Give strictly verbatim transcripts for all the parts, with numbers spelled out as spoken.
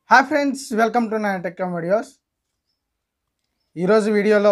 Hi friends, welcome to Nani tech videos. ఈరోజు వీడియోలో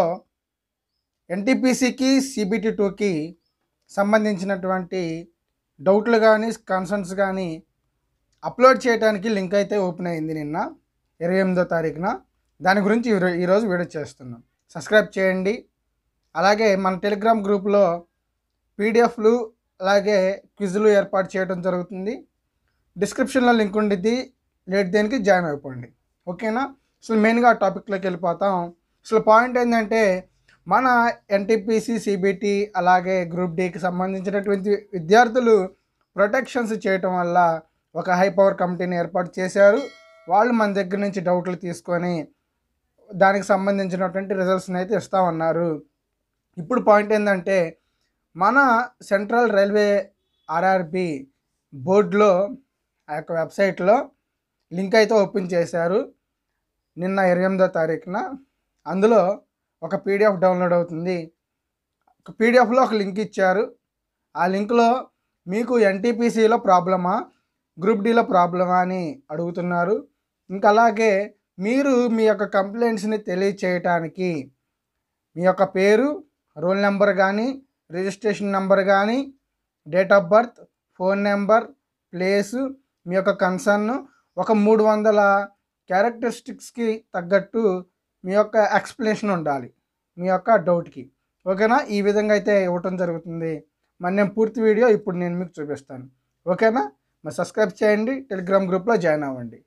ఎన్టీపీసీకి CBT టూకి సంబంధించినటువంటి డౌట్లు కానీ కన్సర్న్స్ కానీ అప్లోడ్ చేయడానికి లింక్ అయితే ఓపెన్ అయింది నిన్న ఇరవై ఎనిమిదో తారీఖున. దాని గురించి ఈరోజు వీడియో చేస్తున్నాం. సబ్స్క్రైబ్ చేయండి. అలాగే మన టెలిగ్రామ్ గ్రూప్లో పీడిఎఫ్లు అలాగే క్విజ్లు ఏర్పాటు చేయడం జరుగుతుంది. డిస్క్రిప్షన్లో లింక్ ఉండిద్ది. లేట్ దేనికి జాయిన్ అయిపోండి, ఓకేనా? అసలు మెయిన్గా టాపిక్లోకి వెళ్ళిపోతాం. అసలు పాయింట్ ఏంటంటే, మన ఎన్టీపీసీ సిబిటి అలాగే గ్రూప్ డికి సంబంధించినటువంటి విద్యార్థులు ప్రొటెక్షన్స్ చేయటం వల్ల ఒక హై పవర్ కమిటీని ఏర్పాటు చేశారు. వాళ్ళు మన దగ్గర నుంచి డౌట్లు తీసుకొని దానికి సంబంధించినటువంటి రిజల్ట్స్ని అయితే ఇస్తూ ఉన్నారు. ఇప్పుడు పాయింట్ ఏంటంటే, మన సెంట్రల్ రైల్వే ఆర్ఆర్బి బోర్డులో ఆ యొక్క వెబ్సైట్లో లింక్ అయితే ఓపెన్ చేశారు నిన్న ఇరవై ఎనిమిదో తారీఖున. అందులో ఒక పీడిఎఫ్ డౌన్లోడ్ అవుతుంది. ఒక పీడిఎఫ్లో ఒక లింక్ ఇచ్చారు. ఆ లింక్లో మీకు ఎన్టీపీసీలో ప్రాబ్లమా గ్రూప్ డిలో ప్రాబ్లమా అని అడుగుతున్నారు. ఇంకా అలాగే మీరు మీ యొక్క కంప్లైంట్స్ని తెలియచేయటానికి మీ యొక్క పేరు, రోల్ నెంబర్ కానీ రిజిస్ట్రేషన్ నెంబర్ కానీ date of birth, phone number, place, మీ యొక్క కన్సర్న్ ఒక మూడు వందల క్యారెక్టరిస్టిక్స్కి తగ్గట్టు మీ యొక్క ఎక్స్ప్లెనేషన్ ఉండాలి మీ యొక్క డౌట్కి, ఓకేనా? ఈ విధంగా అయితే ఇవ్వటం జరుగుతుంది. మరి నేను పూర్తి వీడియో ఇప్పుడు నేను మీకు చూపిస్తాను, ఓకేనా? మరి సబ్స్క్రైబ్ చేయండి, టెలిగ్రామ్ గ్రూప్లో జాయిన్ అవ్వండి.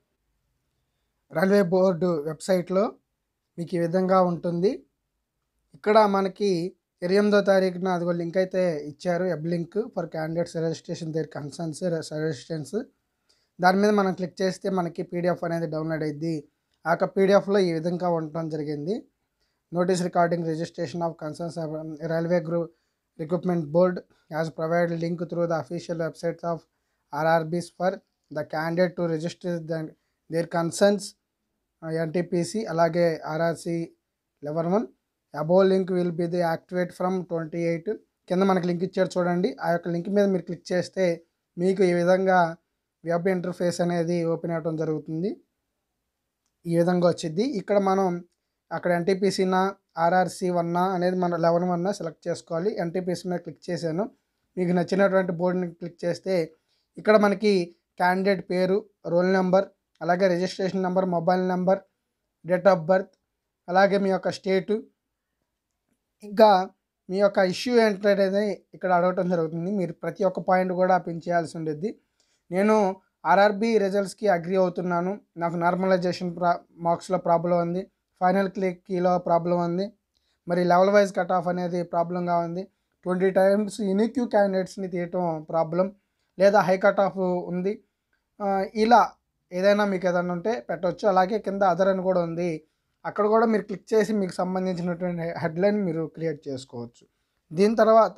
రైల్వే బోర్డు వెబ్సైట్లో మీకు ఈ విధంగా ఉంటుంది. ఇక్కడ మనకి ఇరవై ఎనిమిదో తారీఖున అదిగో లింక్ అయితే ఇచ్చారు. Web link for candidates registration their concerns suggestions. దాని మీద మనం క్లిక్ చేస్తే మనకి పీడిఎఫ్ అనేది డౌన్లోడ్ అయ్యింది. ఆ యొక్క పీడిఎఫ్లో ఈ విధంగా ఉండటం జరిగింది. Notice recording registration of concerns railway group recruitment board as provide link through the official websites of RRBs for the candidate to register the their concerns NTPC అలాగే RRC eleven one. Above link will be the activate from twenty eight. కింద మనకి link ఇచ్చారు చూడండి. ఆ యొక్క link మీద మీరు click చేస్తే మీకు ఈ విధంగా వెబ్ ఇంటర్ఫేస్ అనేది ఓపెన్ అవ్వడం జరుగుతుంది. ఈ విధంగా వచ్చింది. ఇక్కడ మనం అక్కడ ఎన్టీపీసీనా ఆర్ఆర్సీ వన్నా అనేది మనం లెవెన్ వన్నా సెలెక్ట్ చేసుకోవాలి. ఎన్టీపీసీ మీద క్లిక్ చేశాను. మీకు నచ్చినటువంటి బోర్డుని క్లిక్ చేస్తే ఇక్కడ మనకి క్యాండిడేట్ పేరు, రోల్ నెంబర్, అలాగే registration number, mobile number, date of birth, అలాగే మీ యొక్క స్టేటు, ఇంకా మీ యొక్క ఇష్యూ ఏంటనేది ఇక్కడ అడగటం జరుగుతుంది. మీరు ప్రతి ఒక్క పాయింట్ కూడా పిన్ చేయాల్సి ఉండేది. నేను ఆర్ఆర్బీ రిజల్ట్స్కి అగ్రీ అవుతున్నాను. నాకు నార్మలైజేషన్ ప్రా మార్క్స్లో ప్రాబ్లం ఉంది, ఫైనల్ క్లిక్లో ప్రాబ్లం ఉంది, మరి లెవెల్ వైజ్ కట్ ఆఫ్ అనేది ప్రాబ్లంగా ఉంది, ట్వంటీ టైమ్స్ యూనిక్యూ క్యాండిడేట్స్ని తీయటం ప్రాబ్లం, లేదా హై కట్ ఆఫ్ ఉంది. ఇలా ఏదైనా మీకు ఏదైనా ఉంటే పెట్టవచ్చు. అలాగే కింద అదర్ అని కూడా ఉంది. అక్కడ కూడా మీరు క్లిక్ చేసి మీకు సంబంధించినటువంటి హెడ్లైన్ మీరు క్రియేట్ చేసుకోవచ్చు. దీని తర్వాత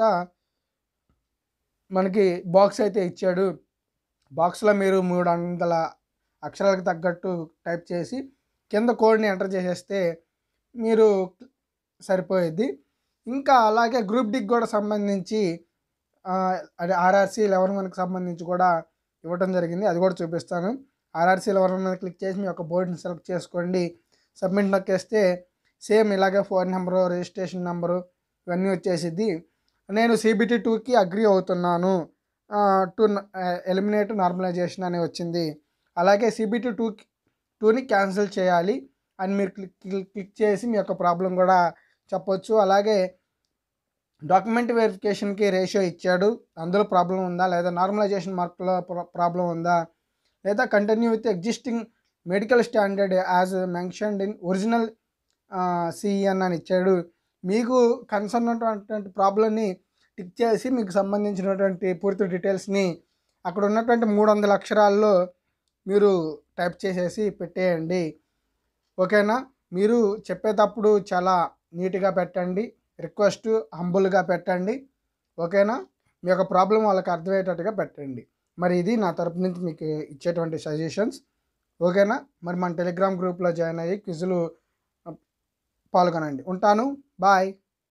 మనకి బాక్స్ అయితే ఇచ్చాడు. బాక్స్లో మీరు మూడు వందల అక్షరాలకు తగ్గట్టు టైప్ చేసి కింద కోడ్ని ఎంటర్ చేసేస్తే మీరు సరిపోయేది. ఇంకా అలాగే గ్రూప్ డికి కూడా సంబంధించి అదే ఆర్ఆర్సీ లెవెన్ వన్కి సంబంధించి కూడా ఇవ్వడం జరిగింది. అది కూడా చూపిస్తాను. ఆర్ఆర్సీ లెవెన్ వన్ మీద క్లిక్ చేసి మీ యొక్క బోర్డుని సెలెక్ట్ చేసుకోండి. సబ్మిట్ నొక్కేస్తే సేమ్ ఇలాగే ఫోన్ నెంబరు, రిజిస్ట్రేషన్ నెంబరు ఇవన్నీ వచ్చేసిద్ది. నేను సిబిటి టూకి అగ్రీ అవుతున్నాను, టు ఎలిమినేట్ నార్మలైజేషన్ అని వచ్చింది. అలాగే సిబిటి టూ టూని క్యాన్సిల్ చేయాలి అని మీరు క్లిక్ క్లిక్ చేసి మీ యొక్క ప్రాబ్లం కూడా చెప్పొచ్చు. అలాగే డాక్యుమెంట్ వెరిఫికేషన్కి రేషియో ఇచ్చాడు, అందులో ప్రాబ్లం ఉందా, లేదా నార్మలైజేషన్ మార్క్లో ప్రాబ్లం ఉందా, లేదా continue with existing medical standard as mentioned in original CEN అని ఇచ్చాడు. మీకు కన్సర్న్ ఉన్నటువంటి ప్రాబ్లమ్ని టిక్ చేసి మీకు సంబంధించినటువంటి పూర్తి డీటెయిల్స్ని అక్కడ ఉన్నటువంటి మూడు వందల అక్షరాల్లో మీరు టైప్ చేసేసి పెట్టేయండి, ఓకేనా? మీరు చెప్పేటప్పుడు చాలా నీట్గా పెట్టండి, రిక్వెస్ట్ హంబుల్గా పెట్టండి, ఓకేనా? మీ యొక్క ప్రాబ్లం వాళ్ళకి అర్థమయ్యేటట్టుగా పెట్టండి. మరి ఇది నా తరపు నుంచి మీకు ఇచ్చేటువంటి సజెషన్స్, ఓకేనా? మరి మన టెలిగ్రామ్ గ్రూప్లో జాయిన్ అయ్యి క్విజ్లు పాల్గొనండి. ఉంటాను, బాయ్.